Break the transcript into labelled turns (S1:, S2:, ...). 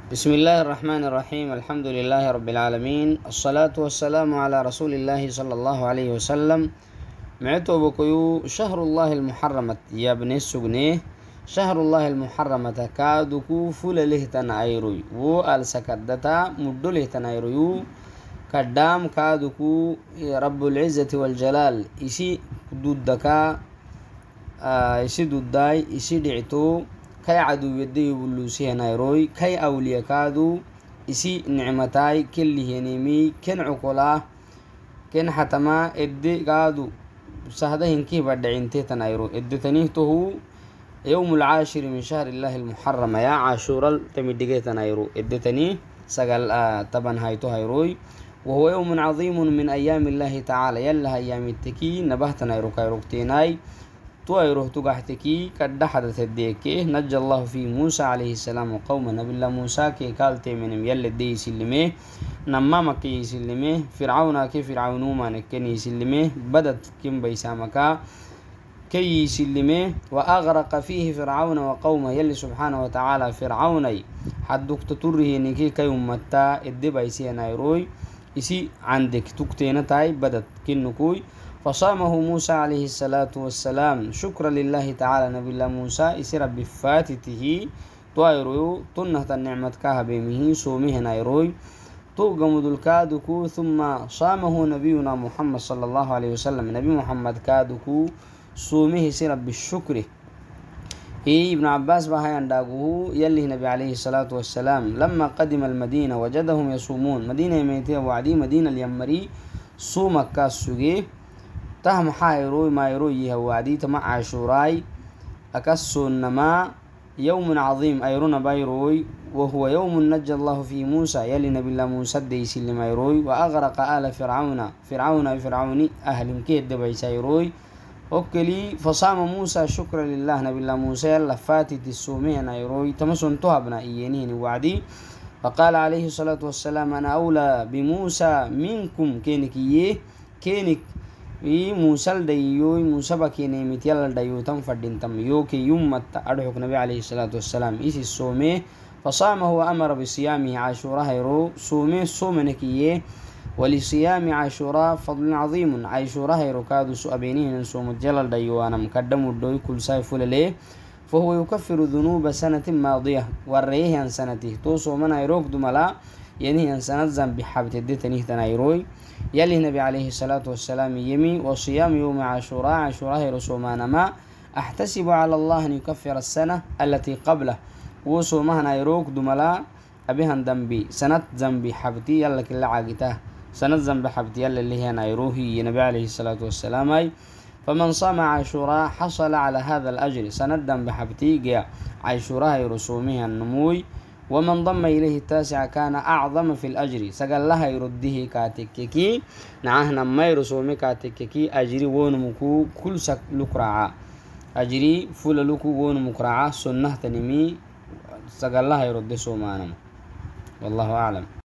S1: بسم الله الرحمن الرحيم. الحمد لله رب العالمين، الصلاة والسلام على رسول الله صلى الله عليه وسلم. معتو بكيو شهر الله المحرمة يا ابن السجنيه. شهر الله المحرمة كادوكو فل له تنايروي و السكدتا مد له تنايروي كدام كادوكو رب العزة والجلال إشي دودكا إشي دوداي إشي دعتو كي عدو يدي بلوسيه نايروي كي أوليا كادو إسي نعمتاي كل هنيمي كن عقلا كن حتما إدي قادو سهده كي بدعين تنايرو إدي تنيهته يوم العاشر من شهر الله المحرم يا عاشورا تمدقية تنايرو إدي تنيه سقل طبعا هايتو هايروي وهو يوم عظيم من أيام الله تعالى يلا أيام التكي نبه تنايرو كايروكتيناي تويروه تقحتكي قد حدث الديكي نجى الله في موسى عليه السلام وقوم نبي الله موسى كي كالتي من يلا الدي يسلميه نماما كي يسلميه فرعون كي فرعونو ما نكني يسلميه بدت كم بيسامكا كي يسلميه وأغرق فيه فرعون وقومه يلي سبحانه وتعالى فرعوني حدك تطره نكي كي أمتا الدي بيسي نايروي يسي عندك تكتين تاي بدت كنكوي فصامه موسى عليه الصلاة والسلام شكرا لله تعالى نبي الله موسى يسير بفاتته تويرو تنهت النعمة كاها بيمه سومه نايروي توقم الكادكو ثم صامه نبينا محمد صلى الله عليه وسلم نبي محمد كادكو سومه يسير بالشكر هي ابن عباس بها ينداغوه يلي نبي عليه الصلاة والسلام لما قدم المدينة وجدهم يصومون مدينة يميتها وعدي مدينة اليمري صومك كاسوغي تهم حايروي ما يروي هو عديت مع عاشوراي أكسو إنما يوم عظيم أيرونا بايروي وهو يوم نجى الله في موسى يلي نبي الله موسى ديسي اللي ما يروي وأغرق آل فرعون أهل كيد دبي سيروي وكلي فصام موسى شكرا لله نبي الله موسى يلا فاتت السومين يروي تمسون تهبنا إيانين وعدي فقال عليه الصلاة والسلام أنا أولى بموسى منكم كينك موسى ديوي موسى بكيني متيال ديو تم فدين تم يوكي يوم أدعوك النبي عليه الصلاة والسلام إيسي السومي فصامه وأمر بصيامه عاشوراء هيرو سومي سومنكيه ولصيام عاشوراء فضل عظيم عاشوراء هيرو كادو سؤبينين سوم الجلال ديو أنا مقدم الدوي كل سايف لليه فهو يكفر ذنوب سنة ماضية وريه عن سنته توسو من هيروك دملا ينهي عن سنة زنب حبت الدتنيه تنايروي يلي نبي عليه الصلاة والسلام يمي وصيام يوم عاشوراء رسومان ما أحتسب على الله أن يكفر السنة التي قبله وصومها نايروك دملا أبيها ذنبي سنة ذنبي حبتي يلا كل عاقته سنة ذنب حبتي يلا اللي هي نايروهي نبي عليه الصلاة والسلام فمن صام عاشوراء حصل على هذا الأجر سنة ذنب حبتي جاء عاشوراء رسومها النموي ومن ضم إليه التاسع كان أعظم في الأجر سقال لها يرده كاتككي نعهنا ما يرسومي كاتككي أجري ونمكو كل سك لكرعا أجري فل لكو ونمكرعا سنة تنمي سقال لها يرد سومانا والله أعلم.